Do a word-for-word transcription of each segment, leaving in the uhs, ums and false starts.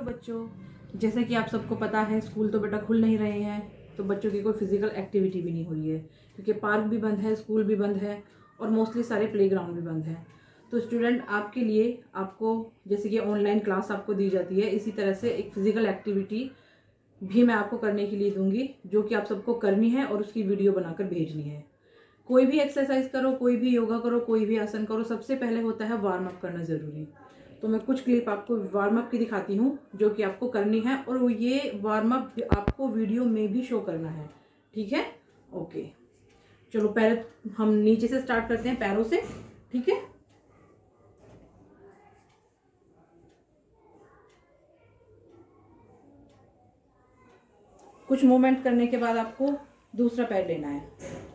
Hello बच्चों, जैसा कि आप सबको पता है स्कूल तो बेटा खुल नहीं रहे हैं, तो बच्चों की कोई फिजिकल एक्टिविटी भी नहीं हो रही है क्योंकि पार्क भी बंद है, स्कूल भी बंद है और मोस्टली सारे प्लेग्राउंड भी बंद हैं। तो स्टूडेंट आपके लिए आपको जैसे कि ऑनलाइन क्लास आपको दी जाती है, इसी तरह से एक फिजिकल एक्टिविटी भी मैं आपको करने के लिए दूंगी जो कि आप सबको करनी है और उसकी वीडियो बनाकर भेजनी है। कोई भी एक्सरसाइज करो, कोई भी योगा करो, कोई भी आसन करो, सबसे पहले होता है वार्म अप करना ज़रूरी। तो मैं कुछ क्लिप आपको वार्म अप की दिखाती हूँ जो कि आपको करनी है और ये वार्म अप आपको वीडियो में भी शो करना है, ठीक है? ओके, चलो पैर हम नीचे से स्टार्ट करते हैं, पैरों से, ठीक है? कुछ मूवमेंट करने के बाद आपको दूसरा पैर लेना है।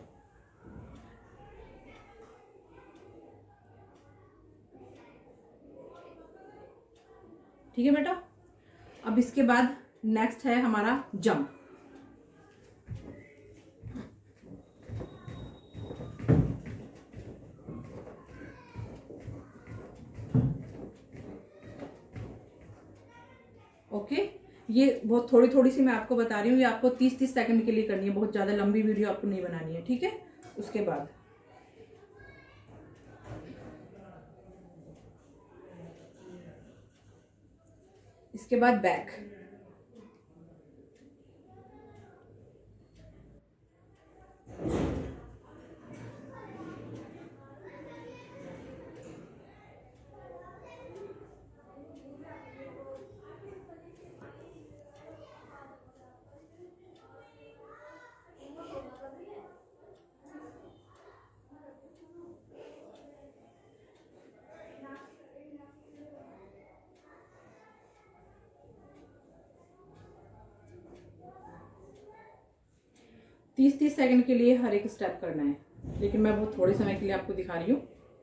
ठीक है बेटा? अब इसके बाद नेक्स्ट है हमारा जंप। ओके, ये बहुत थोड़ी थोड़ी सी मैं आपको बता रही हूँ, ये आपको तीस तीस सेकंड के लिए करनी है, बहुत ज़्यादा लंबी वीडियो आपको नहीं बनानी है, ठीक है? उसके बाद इसके बाद बैक, तीस तीस सेकंड के लिए हर एक स्टेप करना है, लेकिन मैं बहुत थोड़े समय के लिए आपको दिखा रही हूँ।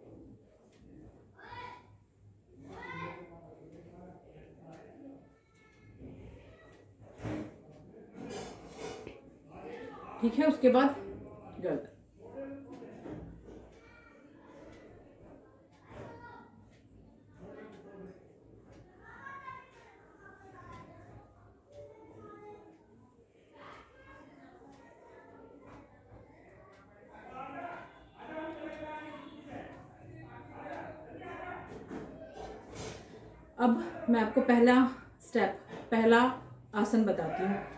ठीक है, उसके बाद गर्दन। अब मैं आपको पहला स्टेप, पहला आसन बताती हूँ।